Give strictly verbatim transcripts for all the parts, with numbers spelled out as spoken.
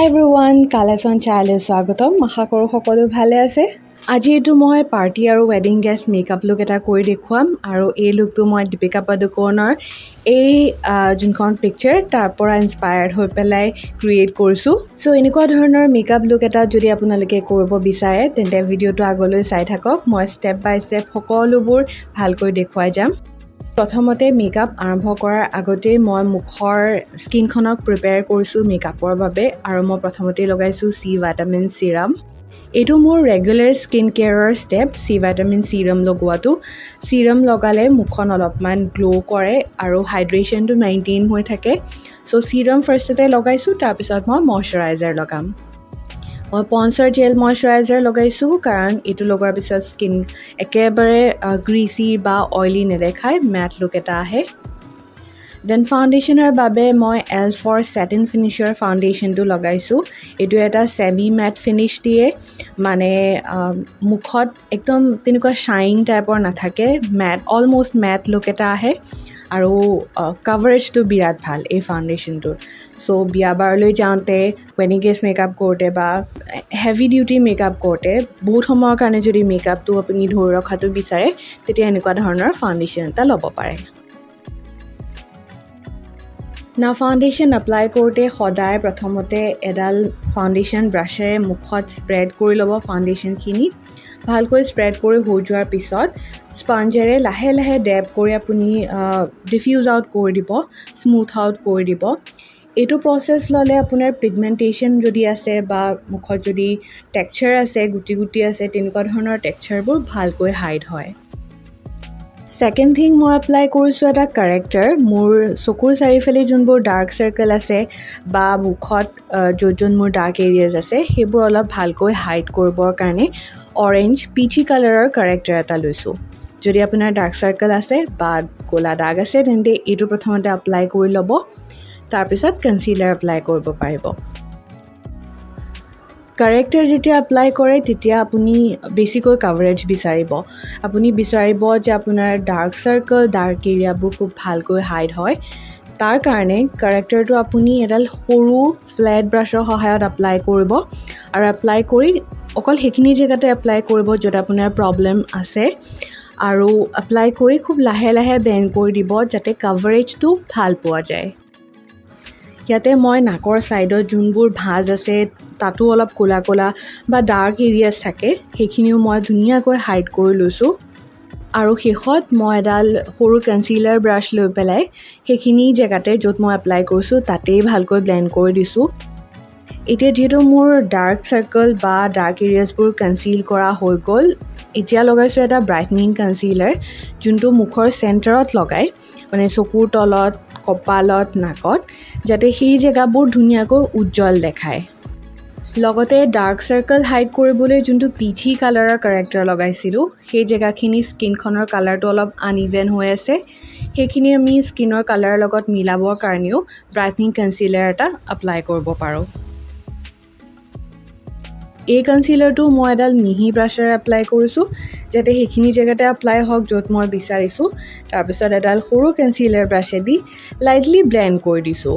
Hi everyone, Kalason channel স্বাগতম আশা কৰো সকলো ভালে আছে আজি এটো মই পাৰ্টি আৰু ওয়েডিং গেষ্ট মেকআপ লুক এটা কৰি দেখুৱাম আৰু এই লুকটো মই দীপিকা পাডুকোনৰ এই জুনখন পিকচাৰ তাৰ পৰা ইনস্পায়াৰ্ড হৈ পেলাই ক্ৰিয়েট কৰিছো সো এনেকুৱা ধৰণৰ মেকআপ লুক এটা যদি আপোনালোকে কৰিব বিচাৰে তেন্তে ভিডিওটো আগলৈ চাই থাকক মই স্টেপ বাই স্টেপ সকলোবোৰ ভালকৈ দেখুৱাই যাম প্ৰথমতে মেকআপ আৰম্ভ কৰাৰ আগতে মই মুখৰ স্কিনখনক প্ৰিপেয়াৰ কৰিছো মেকআপৰ বাবে আৰু মই প্ৰথমতে লগাইছো সি ভিটামিন সিৰাম এটো মোৰ ৰেগুলাৰ স্কিন কেয়াৰৰ ষ্টেপ সি ভিটামিন সিৰাম লগোৱাটো সিৰাম লগালে মুখখন অলপমান গ্লো কৰে আৰু হাইড্ৰেচনটো মেইনটেইন হৈ থাকে সো সিৰাম ফাৰ্ষ্টতে লগাইছো তাৰ পিছত মই ময়শ্চাৰাইজাৰ লগাম মই পন্সৰ জেল ময়শ্চাৰাইজাৰ লগাইছো কাৰণ এটো লগাৰ পিছত স্কিন একেবাৰে গ্ৰিসি বা অইলি নেদেখায় ম্যাট লুক এটা আহে দেন ফাউন্ডেশনৰ বাবে মই e l f for Satin finisher ফাউন্ডেশনটো লগাইছো এটো এটা সেমি ম্যাট ফিনিশ দিয়ে মানে মুখত একদম তেনেকুৱা শাইন টাইপৰ নাথাকে ম্যাট অলমোস্ট ম্যাট লুক এটা আহে আৰু কভাৰেজটো বিৰাট ভাল এই ফাউন্ডেশনটো সো বিয়াবাৰলৈ যাওঁতে ওয়েডিং গেষ্ট মেকআপ কৰোতে বা হেভি ডিউটি মেকআপ কৰোতে বহুত সময়ৰ কাৰণে যদি মেকআপটো আপুনি ধৰি ৰখাটো বিচাৰে তেতিয়া এনেকুৱা ধৰণৰ ফাউন্ডেশন এটা ল'ব পাৰে না ফাউন্ডেশন এপ্লাই কৰোতে সদায় প্ৰথমতে এডাল ফাউন্ডেশন ব্ৰাশেৰে মুখত স্প্ৰেড কৰি ল'ব ফাউন্ডেশন খিনি ভালকৈ স্প্ৰেড কৰি হৈ যোৱাৰ পিছত স্পঞ্জেৰে লাহে লাহে ড্যাব কৰি আপুনি ডিফিউজ আউট কৰি দিব স্মুথ আউট কৰি দিব এটো প্ৰসেস ললে আপোনাৰ পিগমেন্টেশন যদি আছে বা মুখত যদি টেক্সচাৰ আছে গুটি গুটি আছে তেনেকুৱা ধৰণৰ টেক্সচাৰবোৰ ভালকৈ হাইড হয় Second thing মই এপ্লাই কৰিছো এটা কাৰেক্টৰ মোৰ চকুৰ চাৰিফালে যোনবোৰ ডাৰ্ক সাৰ্কেল আছে বা মুখত যোন মোৰ ডাৰ্ক এৰিয়াজ আছে হেবোৰ অলপ ভালকৈ হাইড কৰিবৰ কাৰণে অৰেঞ্জ পিচি কালাৰৰ কাৰেক্টৰ এটা লৈছো যদি আপোনাৰ ডাৰ্ক সাৰ্কেল আছে বা কোলা দাগ আছে তেন্তে এটো প্ৰথমতে এপ্লাই কৰি ল'ব তাৰ পিছত কনসিলাৰ এপ্লাই কৰিব পাৰিব কাৰেক্টৰ যেতিয়া এপ্লাই কৰে তেতিয়া আপুনি বেছিকৈ কভাৰেজ বিচাৰিব আপুনি বিচাৰিব যে আপোনাৰ ডাৰ্ক সাৰ্কেল ডাৰ্ক এৰিয়াবোৰ খুব ভালকৈ হাইড হয় তাৰ কাৰণে কাৰেক্টৰটো আপুনি এডাল সৰু ফ্ল্যাট ব্ৰাশৰ সহায়ত এপ্লাই কৰিব আৰু এপ্লাই কৰি অকল হেখিনি জেগাতে এপ্লাই কৰিব যত আপোনাৰ প্ৰবলেম আছে আৰু এপ্লাই কৰি খুব লাহে লাহে ব্লেন্ড কৰি দিব যাতে কভাৰেজটো ভাল পোৱা যায় ইয়াতে মই নাকৰ সাইডত যোনবোৰ ভাঁজ আছে তাতো অলপ কোলা কোলা বা ডাৰ্ক এৰিয়াছ থাকে হেখিনিও মই ধুনিয়াকৈ হাইড কৰি লৈছো আৰু শেষত মই এডাল সৰু কনসিলাৰ ব্ৰাশ লৈ পেলাই হেখিনি জেগাতে যত মই এপ্লাই কৰিছো তাতেই ভালকৈ ব্লেন্ড কৰি দিছো এতিয়া যেটো মোৰ ডাৰ্ক সাৰ্কেল বা ডাৰ্ক এৰিয়াছবোৰ কনসিল কৰা হৈ গল এতিয়া লগাইছো এটা ব্ৰাইটনিং কনসিলাৰ যোনটো মুখৰ চেন্টাৰত লগাই মানে চকুৰ তলত কপালত নাকত যাতে সেই জেগাবোৰ ধুনিয়াকৈ উজ্জ্বল দেখায় লগতে ডাৰ্ক সাৰ্কেল হাইড কৰিবলৈ যোনটো পিচি কালাৰৰ কাৰেক্টৰ লগাইছিলো সেই জেগাখিনি স্কিনখনৰ কালাৰটো অলপ আনইভেন হৈ আছে হেখিনি আমি স্কিনৰ কালাৰৰ লগত মিলাবৰ কাৰণেও ব্ৰাইটনিং কনসিলাৰ এটা এপ্লাই কৰিব পাৰো এই কনসিলাৰটো মই এডাল মিহি ব্ৰাশেৰে এপ্লাই কৰিছো যাতে হেখিনি জেগাতে এপ্লাই হওক যত মই বিচাৰিছো তাৰ পিছত এডাল সৰু কনসিলাৰ ব্ৰাশে দি লাইটলি ব্লেন্ড কৰি দিছো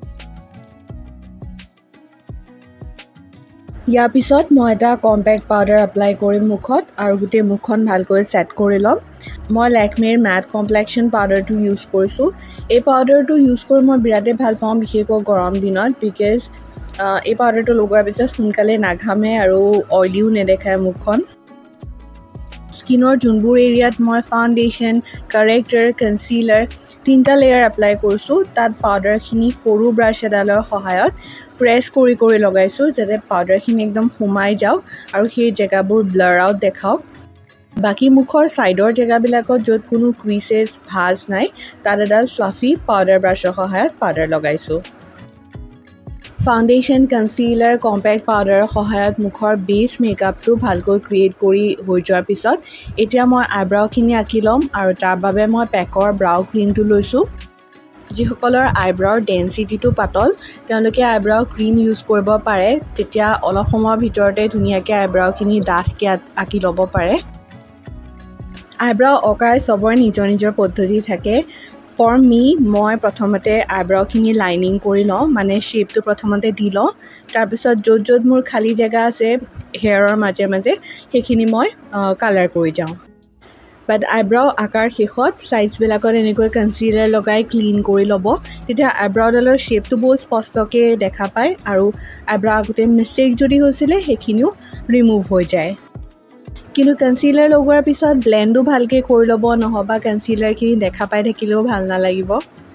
ইয়াৰ পিছত মই এটা কম্পেক্ট পাউডাৰ এপ্লাই কৰিম মুখত আৰু গুটে মুখখন ভালকৈ সেট কৰি লম মই Lakmeৰ ম্যাট কমপ্লেক্সন পাউডাৰটো ইউজ কৰিছো এই পাউডাৰটো ইউজ কৰি মই বিৰাটে ভাল পাওঁ বিশেষকৈ গৰম দিনত বিকজ এই পাউডাৰটো লগোৱাৰ পিছত সোনকালে নাঘামে আৰু অইলিও নেদেখায় মুখখন স্কিনৰ যোনবোৰ এৰিয়াত মই ফাউন্ডেশন কাৰেক্টৰ কনসিলাৰ তিনটা লেয়াৰ এপ্লাই কৰিছো তাত পাউডাৰখিনি সৰু ব্ৰাশ এডালৰ সহায়ত প্ৰেছ কৰি কৰি লগাইছো যাতে পাউডাৰখিনি একদম সোমাই যাওক আৰু সেই জেগাবোৰ ব্লাৰ আউট দেখাওক বাকি মুখৰ সাইডৰ জেগাবিলাকত যত কোনো ক্ৰিসেস ভাঁজ নাই তাত এডাল ফ্লাফি পাউডাৰ ব্ৰাশৰ সহায়ত পাউডাৰ লগাইছো ফাউন্ডেশন কনসিলাৰ কম্পেক্ট পাউডাৰৰ সহায়ত মুখৰ বেস মেকআপটো ভালকৈ ক্ৰিয়েট কৰি হৈ যোৱাৰ পিছত এতিয়া মই আইব্ৰাউখিনি আঁকি লম আৰু তাৰ বাবে মই পেকৰ ব্ৰাউ ক্ৰীমটো লৈছো যিসকলৰ আইব্ৰাউৰ ডেন্সিটিটো পাতল তেওঁলোকে আইব্ৰাউ ক্ৰীম ইউজ কৰিব পাৰে তেতিয়া অলপ সময়ৰ ভিতৰতে ধুনিয়াকৈ আইব্ৰাউখিনি ডাঠকৈ আঁকি ল'ব পাৰে আইব্ৰাউ অকাৰ সবৰ নিজৰ নিজৰ পদ্ধতি থাকে ফৰ মি মই প্ৰথমতে আইব্ৰখিনি লাইনিং কৰি লওঁ মানে শ্বেপটো প্ৰথমতে দি লওঁ তাৰপিছত য'ত য'ত মোৰ খালী জেগা আছে হেয়াৰৰ মাজে মাজে সেইখিনি মই কালাৰ কৰি যাওঁ বাট আইব্ৰাও আকাৰ শেষত সাইডছবিলাকত এনেকৈ কনচিলাৰ লগাই ক্লিন কৰি ল'ব তেতিয়া আইব্ৰাউডালৰ শ্বেপটো বহুত স্পষ্টকৈ দেখা পায় আৰু আইব্ৰাও আগতে মিষ্টেক যদি হৈছিলে সেইখিনিও ৰিমুভ হৈ যায় কিন্তু কনচিলাৰ লগোৱাৰ পিছত ব্লেণ্ডো ভালকৈ কৰি ল'ব নহবা কনচিলাৰখিনি দেখা পাই থাকিলেও ভাল নালাগিব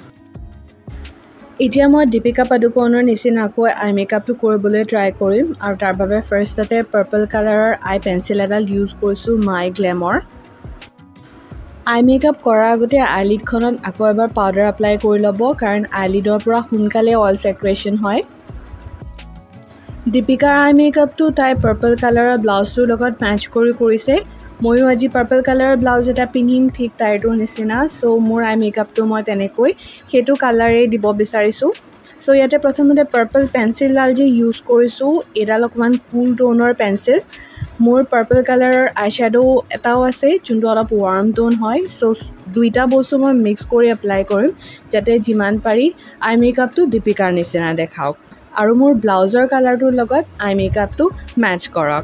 এতিয়া মই দীপিকা পাডুকোনৰ নিচিনাকৈ আই মেকআপটো কৰিবলৈ ট্ৰাই কৰিম আৰু তাৰ বাবে ফাৰ্ষ্টতে পাৰ্পল কালাৰৰ আই পেঞ্চিল এডাল ইউজ কৰিছোঁ মাইগ্লেমৰ আই মেকআপ কৰাৰ আগতে আইলিডখনত আকৌ এবাৰ পাউডাৰ এপ্লাই কৰি ল'ব কাৰণ আইলিডৰ পৰা সোনকালে অইল ছেক্ৰেশ্যন হয় দীপিকাৰ আই মেকআপটো তাই পাৰ্পল কালাৰৰ ব্লাউজটোৰ লগত মেচ কৰি কৰিছে ময়ো আজি পাৰ্পল কালাৰৰ ব্লাউজ এটা পিন্ধিম ঠিক তাইৰটোৰ নিচিনা চ' মোৰ আই মেকআপটো মই তেনেকৈ সেইটো কালাৰেই দিব বিচাৰিছোঁ চ' ইয়াতে প্ৰথমতে পাৰ্পল পেঞ্চিলডাল যে ইউজ কৰিছোঁ এডাল অকণমান কুল টোনৰ পেঞ্চিল মোৰ পাৰ্পল কালাৰৰ আইশ্বেডো এটাও আছে যোনটো অলপ ৱাৰ্ম টোন হয় চ' দুইটা বস্তু মই মিক্স কৰি এপ্লাই কৰিম যাতে যিমান পাৰি আই মেকআপটো দীপিকাৰ নিচিনা দেখাওক আৰু মোৰ ব্লাউজৰ কালাৰটোৰ লগত আই মেকআপটো মেচ কৰক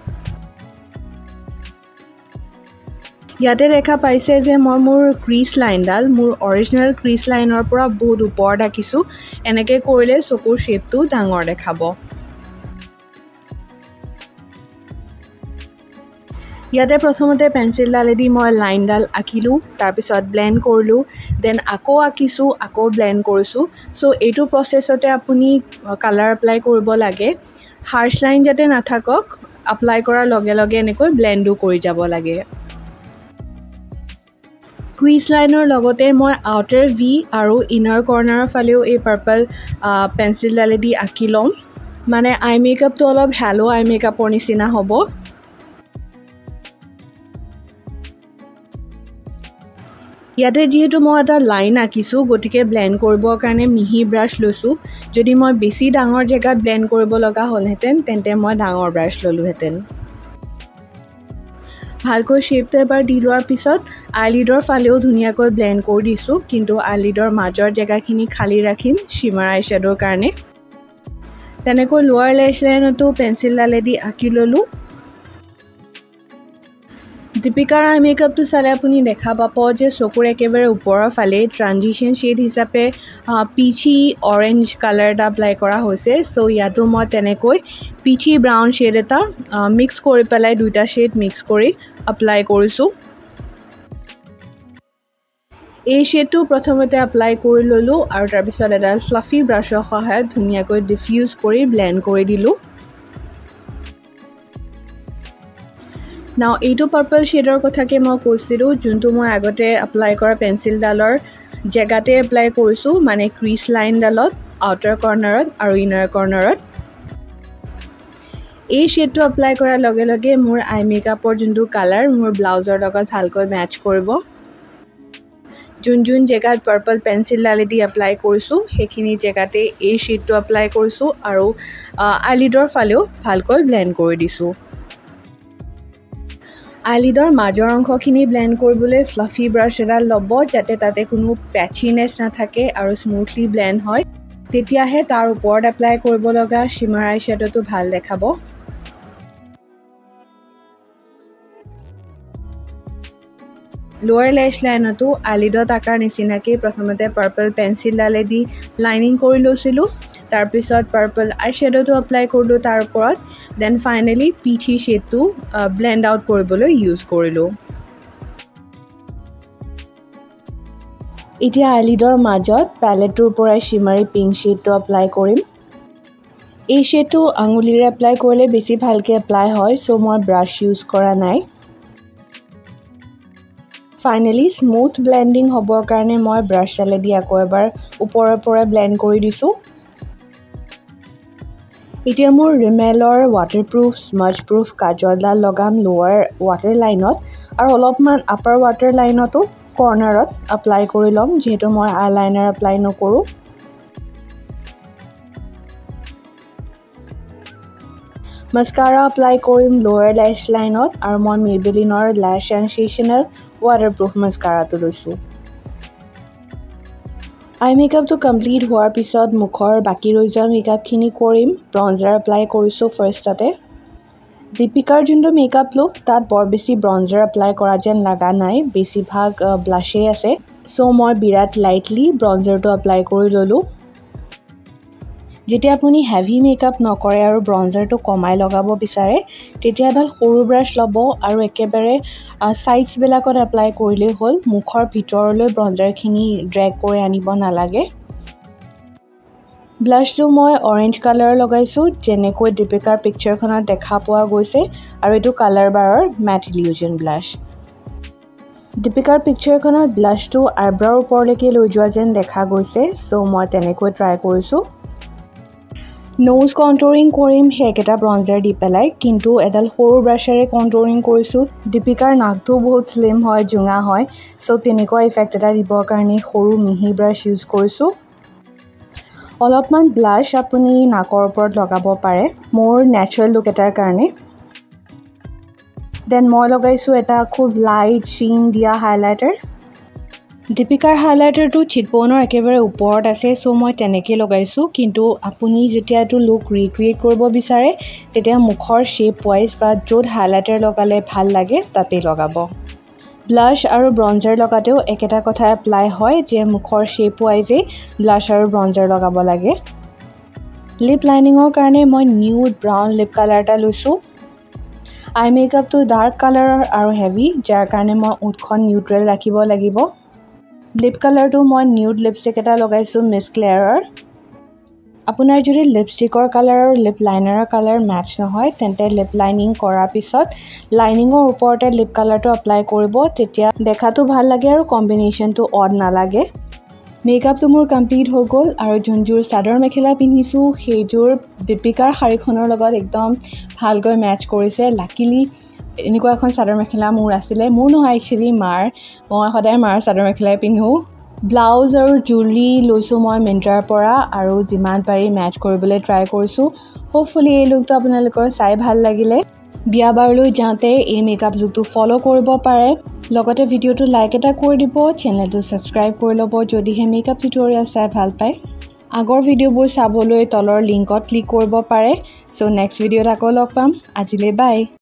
ইয়াতে দেখা পাইছে যে মই মোৰ ক্ৰিজ লাইনডাল মোৰ অৰিজিনেল ক্ৰিজ লাইনৰ পৰা বহুত ওপৰত ৰাখিছোঁ এনেকৈ কৰিলে চকুৰ শ্বেপটো ডাঙৰ দেখাব ইয়াতে প্ৰথমতে পেঞ্চিলডালেদি মই লাইনডাল আঁকিলোঁ তাৰপিছত ব্লেণ্ড কৰিলোঁ দেন আকৌ আঁকিছোঁ আকৌ ব্লেণ্ড কৰিছোঁ চ' এইটো প্ৰচেছতে আপুনি কালাৰ এপ্লাই কৰিব লাগে হাৰ্শ লাইন যাতে নাথাকক এপ্লাই কৰাৰ লগে লগে এনেকৈ ব্লেণ্ডো কৰি যাব লাগে ক্ৰিজ লাইনৰ লগতে মই আউটাৰ ভি আৰু ইনাৰ কৰ্নাৰৰ ফালেও এই পাৰ্পল পেঞ্চিলডালেদি আঁকি ল'ম মানে আই মেকআপটো অলপ হেলো আই মেকআপৰ নিচিনা হ'ব ইয়াতে যিহেতু মই এটা লাইন আঁকিছোঁ গতিকে ব্লেণ্ড কৰিবৰ কাৰণে মিহি ব্ৰাছ লৈছোঁ যদি মই বেছি ডাঙৰ জেগাত ব্লেণ্ড কৰিব লগা হ'লহেঁতেন তেন্তে মই ডাঙৰ ব্ৰাছ ল'লোহেঁতেন ভালকৈ শ্বেপটো এবাৰ দি লোৱাৰ পিছত আইলিডৰ ফালেও ধুনীয়াকৈ ব্লেণ্ড কৰি দিছোঁ কিন্তু আইলিডৰ মাজৰ জেগাখিনি খালী ৰাখিম শিমাৰ আইশ্বেডোৰ কাৰণে তেনেকৈ লোৱাৰ লেছ লাইনতো পেঞ্চিলডালেদি আঁকি ল'লোঁ দীপিকাৰ আই মেকআপটো চালে আপুনি দেখা পাব যে চকুৰ একেবাৰে ওপৰৰ ফালে ট্ৰানজিশ্যন শ্বেড হিচাপে পিচি অৰেঞ্জ কালাৰ এটা এপ্লাই কৰা হৈছে চ' ইয়াতো মই তেনেকৈ পিচি ব্ৰাউন শ্বেড এটা মিক্স কৰি পেলাই দুইটা শ্বেড মিক্স কৰি এপ্লাই কৰিছোঁ এই শ্বেডটো প্ৰথমতে এপ্লাই কৰি ল'লোঁ আৰু তাৰপিছত এডাল ফ্লাফি ব্ৰাছৰ সহায়ত ধুনীয়াকৈ ডিফিউজ কৰি ব্লেণ্ড কৰি দিলোঁ নাও এইটো পাৰ্পল শ্বেডৰ কথাকে মই কৈছিলোঁ যোনটো মই আগতে এপ্লাই কৰা পেঞ্চিলডালৰ জেগাতে এপ্লাই কৰিছোঁ মানে ক্ৰিজ লাইনডালত আউটাৰ কৰ্নাৰত আৰু ইনাৰ কৰ্নাৰত এই শ্বেডটো এপ্লাই কৰাৰ লগে লগে মোৰ আই মেকআপৰ যোনটো কালাৰ মোৰ ব্লাউজৰ লগত ভালকৈ মেচ কৰিব যোন যোন জেগাত পাৰ্পল পেঞ্চিলডালেদি এপ্লাই কৰিছোঁ সেইখিনি জেগাতে এই শ্বেডটো এপ্লাই কৰিছোঁ আৰু আইলিডৰ ফালেও ভালকৈ ব্লেণ্ড কৰি দিছোঁ আইলিডৰ মাজৰ অংশখিনি ব্লেণ্ড কৰিবলৈ ফ্লাফি ব্ৰাছ এডাল ল'ব যাতে তাতে কোনো পেচিনেছ নাথাকে আৰু স্মুথলি ব্লেণ্ড হয় তেতিয়াহে তাৰ ওপৰত এপ্লাই কৰিব লগা শিমাৰ আইশ্বেডোটো ভাল দেখাব লোৱাৰ লেছ লাইনতো আইলিডত আকাৰ নিচিনাকৈ প্ৰথমতে পাৰ্পল পেঞ্চিলডালেদি লাইনিং কৰি লৈছিলোঁ তাৰপিছত পাৰ্পল আইশ্বেডোটো এপ্লাই কৰিলোঁ তাৰ ওপৰত দেন ফাইনেলি পিচি শ্বেডটো ব্লেণ্ড আউট কৰিবলৈ ইউজ কৰিলোঁ এতিয়া আইলিডৰ মাজত পেলেটটোৰ পৰাই শিমাৰী পিংক শ্বেডটো এপ্লাই কৰিম এই শ্বেডটো আঙুলিৰে এপ্লাই কৰিলে বেছি ভালকৈ এপ্লাই হয় চ' মই ব্ৰাছ ইউজ কৰা নাই ফাইনেলি স্মুথ ব্লেণ্ডিং হ'বৰ কাৰণে মই ব্ৰাছডালেদি আকৌ এবাৰ ওপৰৰ পৰা ব্লেণ্ড কৰি দিছোঁ এতিয়া মোৰ ৰিমেলৰ ৱাটাৰপ্ৰুফ স্মাজপ্ৰুফ কাজলডাল লগাম লোৱাৰ ৱাটাৰ লাইনত আৰু অলপমান আপাৰ ৱাটাৰ লাইনতো কৰ্নাৰত এপ্লাই কৰি ল'ম যিহেতু মই আইলাইনাৰ এপ্লাই নকৰোঁ মাস্কাৰা এপ্লাই কৰিম লোৱাৰ লেছ লাইনত আৰু মই মেবেলিনৰ লেছ সেনসেশ্যনেল ৱাটাৰপ্ৰুফ মাস্কাৰাটো লৈছোঁ আই মেকআপটো কমপ্লিট হোৱাৰ পিছত মুখৰ বাকি ৰৈ যোৱা মেকআপখিনি কৰিম ব্ৰঞ্জাৰ এপ্লাই কৰিছোঁ ফাৰ্ষ্টতে দীপিকাৰ যোনটো মেকআপ লুক তাত বৰ বেছি ব্ৰঞ্জাৰ এপ্লাই কৰা যেন লগা নাই বেছিভাগ ব্লাশে আছে সো মই বিৰাট লাইটলি ব্ৰঞ্জাৰটো এপ্লাই কৰি ললোঁ যেতিয়া আপুনি হেভি মেকআপ নকৰে আৰু ব্ৰঞ্জাৰটো কমাই লগাব বিচাৰে তেতিয়া এডাল সৰু ব্ৰাছ ল'ব আৰু একেবাৰে সাইডছ বিলাকত এপ্লাই কৰিলে হ'ল মুখৰ ভিতৰলৈ ব্ৰঞ্জাৰখিনি ড্ৰেগ কৰি আনিব নালাগে ব্লাছটো মই অৰেঞ্জ কালাৰ লগাইছো যেনেকৈ দীপিকাৰ পিকচাৰখনত দেখা পোৱা গৈছে আৰু এটো কালাৰ বাৰৰ ম্যাট ইলিউজন ব্লাছ দীপিকাৰ পিকচাৰখনত ব্লাছটো আইব্ৰাৰ ওপৰলৈকে লৈ যোৱা যেন দেখা গৈছে সো মই তেনেকৈ ট্ৰাই কৰিছো নোজ কন্ট্ৰোলিং কৰিম হেকেটা ব্ৰঞ্জাৰ দি পেলাই কিন্তু এডাল সৰু ব্ৰাশেৰে কন্ট্ৰোলিং কৰিছো দীপিকাৰ নাকটো বহুত স্লিম হয় জুঙা হয় সো তেনেকুৱা ইফেক্ট এটা দিবৰ কাৰণে সৰু মিহি ব্ৰাশ ইউজ কৰিছো অলপমান ব্লাশ আপুনি নাকৰ ওপৰত লগাব পাৰে মোৰ নেচাৰেল লুক এটাৰ কাৰণে দেন মই লগাইছো এটা খুব লাইট শ্বিন দিয়া হাইলাইটাৰ দীপিকাৰ হাইলাইটাৰটো চিকবোনৰ একেবাৰে ওপৰত আছে সো মই তেনেকৈ লগাইছো কিন্তু আপুনি যেতিয়া এটো লুক ৰিক্ৰিয়েট কৰিব বিচাৰে তেতিয়া মুখৰ শেপ ওয়াইজ বা য'ত হাইলাইটাৰ লগালে ভাল লাগে তাতে লগাব ব্লাশ আৰু ব্ৰঞ্জাৰ লগাতেও একেটা কথা এপ্লাই হয় যে মুখৰ শেপ ওয়াইজে ব্লাশ আৰু ব্ৰঞ্জাৰ লগাব লাগে লিপ লাইনিঙৰ কাৰণে মই নিউড ব্ৰাউন লিপ কালাৰ এটা লৈছো আই মেকআপটো ডাৰ্ক কালাৰৰ আৰু হেভি যাৰ কাৰণে মই উঠখন নিউট্ৰেল ৰাখিব লাগিব লিপ কালাৰটো মই নিউড লিপষ্টিক এটা লগাইছো মিছ ক্লেয়াৰৰ আপোনাৰ যদি লিপষ্টিকৰ কালাৰ আৰু লিপ লাইনাৰৰ কালাৰ ম্যাচ নহয় তেন্তে লিপ লাইনিং কৰাৰ পিছত লাইনিঙৰ ওপৰতে লিপ কালাৰটো এপ্লাই কৰিব তেতিয়া দেখাটো ভাল লাগে আৰু কম্বিনেশনটো অড নালাগে মেকআপটো মোৰ কমপ্লিট হৈ গ'ল আৰু যোনযোৰ চাদৰ মেখেলা পিন্ধিছো সেইযোৰ দীপিকাৰ শাড়ীখনৰ লগত একদম ভালকৈ ম্যাচ কৰিছে লাকিলি এনেকুৱা এখন চাদৰ মেখেলা মোৰ আছিলে মোৰ নহয় একচুয়ালি মাৰ মই সদায় মাৰ চাদৰ মেখেলাই পিন্ধো ব্লাউজ আৰু জুৱেলাৰী লৈছো মই মিন্ত্ৰাৰ পৰা আৰু যিমান পাৰি ম্যাচ কৰিবলৈ ট্ৰাই কৰিছো হোপফুলি এই লুকটো আপোনালোকৰ চাই ভাল লাগিলে বিয়া বাৰলৈ যাওঁতে এই মেকআপ লুকটো ফলো কৰিব পাৰে লগতে ভিডিওটো লাইক এটা কৰি দিব চেনেলটো সাবস্ক্ৰাইব কৰি ল'ব যদিহে মেকআপ টিউটৰিয়েল চাই ভাল পায় আগৰ ভিডিওবোৰ চাবলৈ তলৰ লিংকত ক্লিক কৰিব পাৰে সো নেক্সট ভিডিওত আকৌ লগ পাম আজিলৈ বাই